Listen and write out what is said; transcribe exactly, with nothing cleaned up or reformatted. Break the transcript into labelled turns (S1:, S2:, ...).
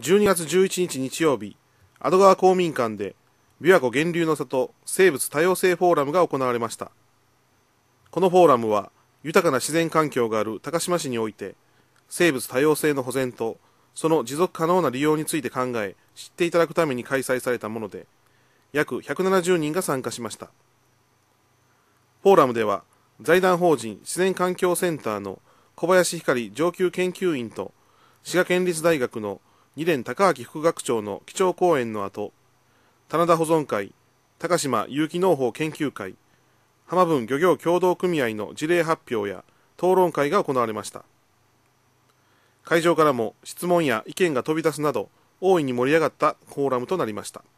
S1: じゅうにがつじゅういちにち日曜日、安堵川公民館で琵琶湖源流の里生物多様性フォーラムが行われました。このフォーラムは豊かな自然環境がある高島市において生物多様性の保全とその持続可能な利用について考え知っていただくために開催されたもので、約ひゃくななじゅうにんが参加しました。フォーラムでは財団法人自然環境センターの小林光上級研究員と滋賀県立大学の二連高明副学長の基調講演の後、棚田保存会、高島有機農法研究会、浜分漁業協同組合の事例発表や討論会が行われました。会場からも質問や意見が飛び出すなど大いに盛り上がったフォーラムとなりました。